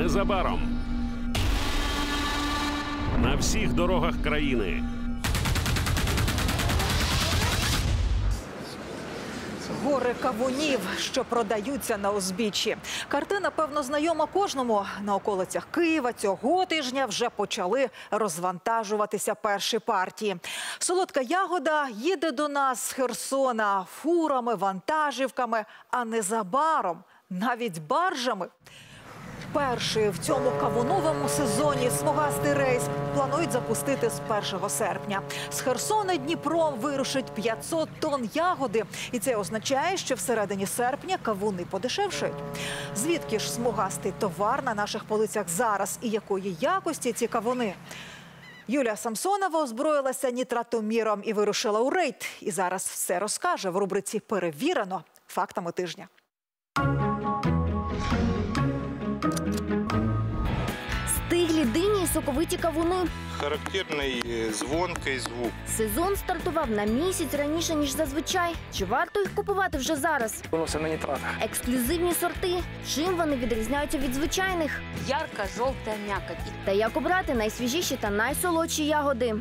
Незабаром на всіх дорогах країни. Гори кавунів, що продаються на узбіччі. Картина, певно, знайома кожному. На околицях Києва цього тижня вже почали розвантажуватися перші партії. Солодка ягода їде до нас з Херсона фурами, вантажівками, а незабаром навіть баржами. Перший в цьому кавуновому сезоні смугастий рейс планують запустити з 1 серпня. З Херсона Дніпром вирушить 500 тонн ягоди. І це означає, що всередині серпня кавуни подешевшають. Звідки ж смугастий товар на наших полицях зараз і якої якості ці кавуни? Юлія Самсонова озброїлася нітратоміром і вирушила у рейд. І зараз все розкаже в рубриці «Перевірено» фактами тижня. Стиглі дині і соковиті кавуни. Характерний дзвонкий звук. Сезон стартував на місяць раніше, ніж зазвичай. Чи варто їх купувати вже зараз? Воно все на нітратах. Ексклюзивні сорти. Чим вони відрізняються від звичайних? Ярко-жовта м'якоть. Та як обрати найсвіжіші та найсолодші ягоди?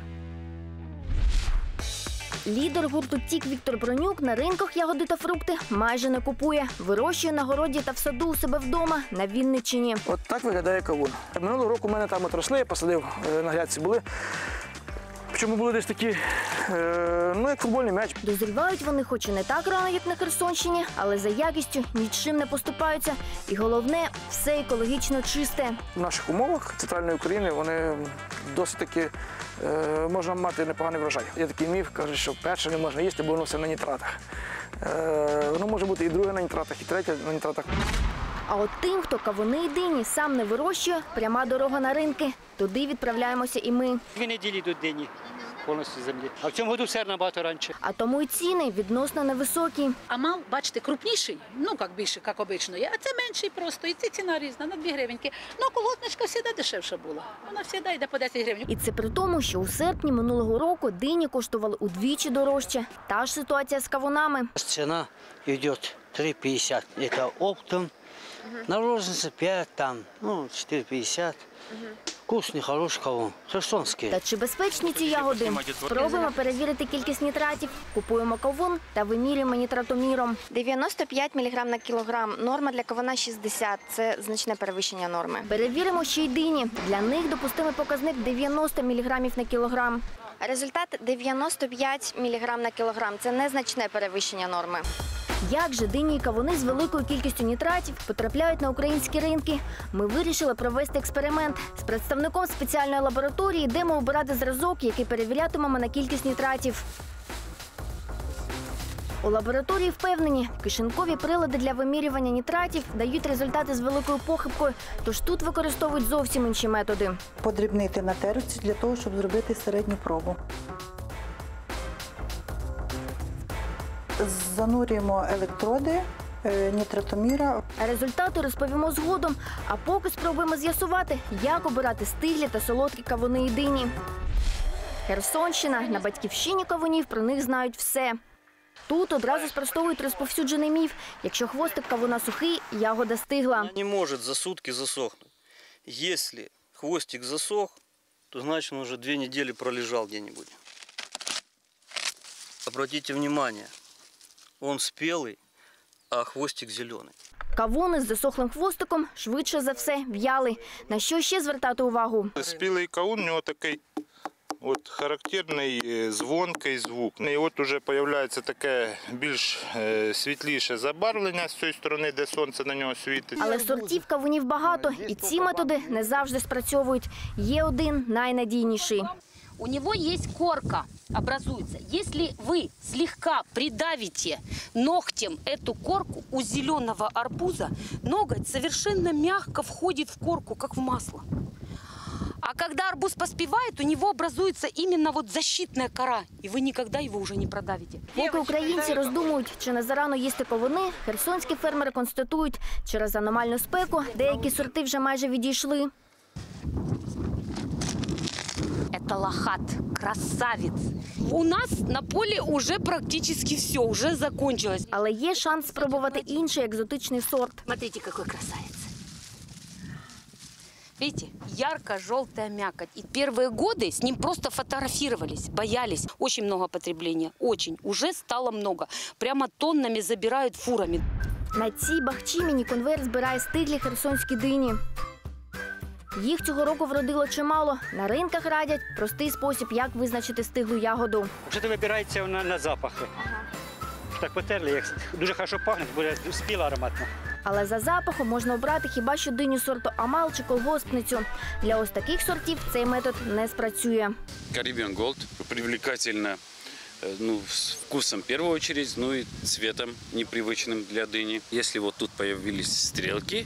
Лідер гурту «Тік» Віктор Бронюк на ринках ягоди та фрукти майже не купує. Вирощує на городі та в саду у себе вдома на Вінниччині. От так виглядає кавун. Минулого року в мене там от росли, я посадив, на грядці були. Причому були десь такі, як футбольний м'яч. Дозрівають вони хоч і не так рано, як на Херсонщині, але за якістю нічим не поступаються. І головне – все екологічно чисте. В наших умовах центральної України вони досить таки можна мати непоганий врожай. Є такий міф, кажуть, що перше не можна їсти, бо воно все на нітратах. Воно може бути і друге на нітратах, і третє на нітратах. А от тим, хто кавуни і дині сам не вирощує, пряма дорога на ринки. Туди відправляємося і ми. 2 неділі йдуть дині повністю землі. А в цьому году все набагато раніше. А тому і ціни відносно невисокі. А мав, бачите, крупніший, як більше, як обично є, а це менший просто. І ціна різна, на 2 гривеньки. Ну, колготничка завжди дешевша була. Вона завжди йде по 10 гривень. І це при тому, що у серпні минулого року дині коштували удвічі дорожче. Та ж ситуація з кавунами. Ціна йде 3,50. Це оптом. На розниці 5, 4,50. Вкусний, хороший кавун. Херсонський. Та чи безпечні ці ягоди? Спробуємо перевірити кількість нітратів. Купуємо кавун та вимірюємо нітратоміром. 95 мг на кілограм. Норма для кавуна 60. Це значне перевищення норми. Перевіримо ще й дині. Для них допустимий показник 90 мг на кілограм. Результат 95 мг на кілограм. Це незначне перевищення норми. Як же дині і кавуни з великою кількістю нітратів потрапляють на українські ринки? Ми вирішили провести експеримент. З представником спеціальної лабораторії йдемо обирати зразок, який перевірятимемо на кількість нітратів. У лабораторії впевнені, кишенькові прилади для вимірювання нітратів дають результати з великою похибкою, тож тут використовують зовсім інші методи. Подрібнити на терці для того, щоб зробити середню пробу. Занурюємо електроди нітратоміра. Результати розповімо згодом, а поки спробуємо з'ясувати, як обирати стиглі та солодкі кавуни і дині. Херсонщина. На батьківщині кавунів про них знають все. Тут одразу спростовують розповсюджений міф. Якщо хвостик кавуна сухий, ягода стигла. Не може за сутки засохнути. Якщо хвостик засох, то значить він вже 2 недели пролежав где-нибудь. Обратите внимание. Он спелый, а хвостик зеленый. Кавуни з засохлим хвостиком швидше за все в'яли. На що ще звертати увагу? Спілий кавун, у нього такий характерний дзвонкий звук. І от уже з'являється таке більш світліше забарвлення з цієї сторони, де сонце на нього світить. Але сортів кавунів багато, і ці методи не завжди спрацьовують. Є один найнадійніший. У него есть корка, образуется. Если вы слегка придавите ногтем эту корку, у зеленого арбуза ноготь совершенно мягко входит в корку, как в масло. А когда арбуз поспевает, у него образуется именно защитная кора, и вы никогда его уже не продавите. Поки українці роздумують, чи не зарано їсти кавуни, херсонські фермери констатують, через аномальну спеку деякі сорти вже майже відійшли. Это лохат, красавец. У нас на поле уже практически все, уже закончилось. Але є шанс спробувати інший екзотичний сорт. Смотрите, какой красавец. Видите, ярко-желтая мякоть. И первые годы с ним просто фотографировались, боялись. Очень много потребления, очень. Уже стало много. Прямо тоннами забирают фурами. На цій бахчі міні-конвейер збирає стиглі херсонські дині. Їх цього року вродило чимало. На ринках радять простий спосіб, як визначити стиглу ягоду. Взагалі вибирається вона на запах. Так потерли, як дуже хорошо пахне, буде спіла ароматно. Але за запахом можна обрати хіба що диню сорту Амал чи колгоспницю. Для ось таких сортів цей метод не спрацює. Caribbean Gold привлекательно, с вкусом в первую очередь, и цветом непривычным для дыни. Если вот тут появились стрелки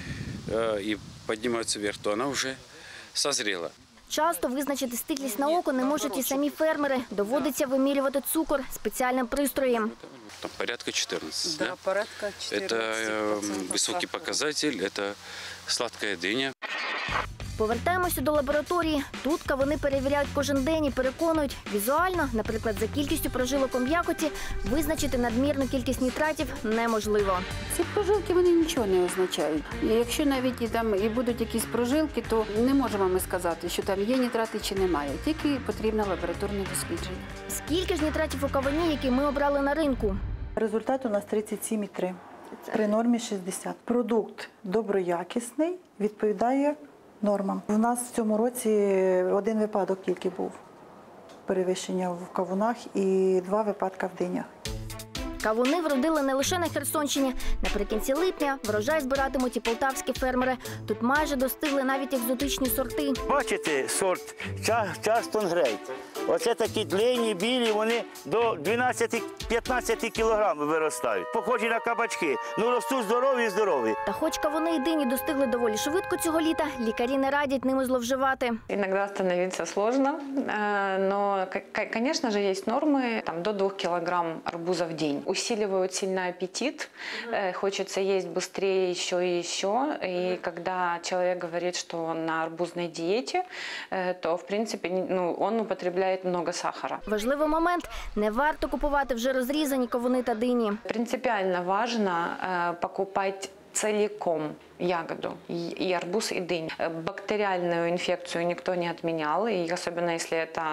и поднимаются вверх, то она уже созрела. Часто визначити стиглість на око не можуть і самі фермери. Доводиться вимірювати цукор спеціальним пристроєм. Там порядка 14, Да, порядка 14%. Это высокий показатель, это сладкая дыня. Повертаємося до лабораторії. Тут кавуни перевіряють кожен день і переконують, візуально, наприклад, за кількістю прожилок у м'якоті, визначити надмірну кількість нітратів неможливо. Ці прожилки, вони нічого не означають. Якщо навіть і будуть якісь прожилки, то не можемо ми сказати, що там є нітрати чи немає. Тільки потрібно лабораторне дослідження. Скільки ж нітратів у кавуні, який ми обрали на ринку? Результат у нас 37,3 при нормі 60. Продукт доброякісний, відповідає нормам. У нас в цьому році один випадок тільки був перевищення в кавунах і 2 випадки в динях. Кавуни вродили не лише на Херсонщині. Наприкінці липня врожай збиратимуть і полтавські фермери. Тут майже достигли навіть екзотичні сорти. Бачите, сорт Частон Грейт. Оце такі длинні, білі, вони до 12-15 кілограм виростають. Похожі на кабачки, ростуть здорові. Та хоч кавуни і дині достигли доволі швидко цього літа, лікарі не радять ними зловживати. Іноді становиться складно, але, звісно ж, є норми до 2 кілограм арбуза в день. Усиливают сильно аппетит, хочется есть быстрее еще и еще. И когда человек говорит, что он на арбузной диете, то, в принципе, он употребляет много сахара. Важливий момент – не варто купувати вже розрізані кавуни та дині. Принципиально важно покупать целиком ягоду, и арбуз, и дынь. Бактериальную инфекцию никто не отменял, и особенно если это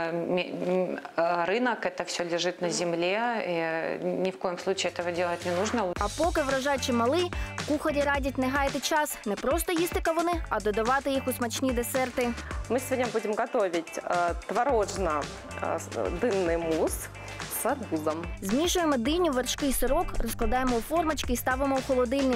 рынок, это все лежит на земле, ни в коем случае этого делать не нужно. А поки врожай чималий, кухарі радять не гаяти час, не просто їсти кавуни, а додавати їх у смачні десерти. Мы сегодня будем готовить творожно-дынный мусс с арбузом. Змішуємо диню, вершки і сирок, розкладаємо у формочки і ставимо у холодильник.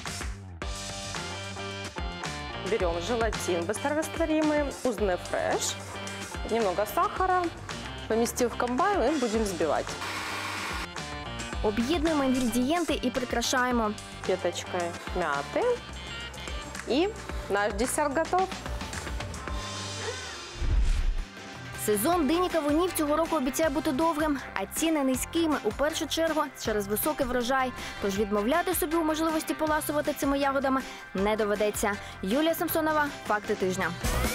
Берем желатин быстрорастворимый, узный фреш, немного сахара, поместив в комбайн и будем взбивать. Об'єднуємо інгредієнти і прикрашаємо. Веточкой мяты. И наш десерт готов. Сезон дині кавунів цього року обіцяє бути довгим, а ціни низькими у першу чергу через високий врожай. Тож відмовляти собі у можливості поласувати цими ягодами не доведеться. Юлія Самсонова, «Факти тижня».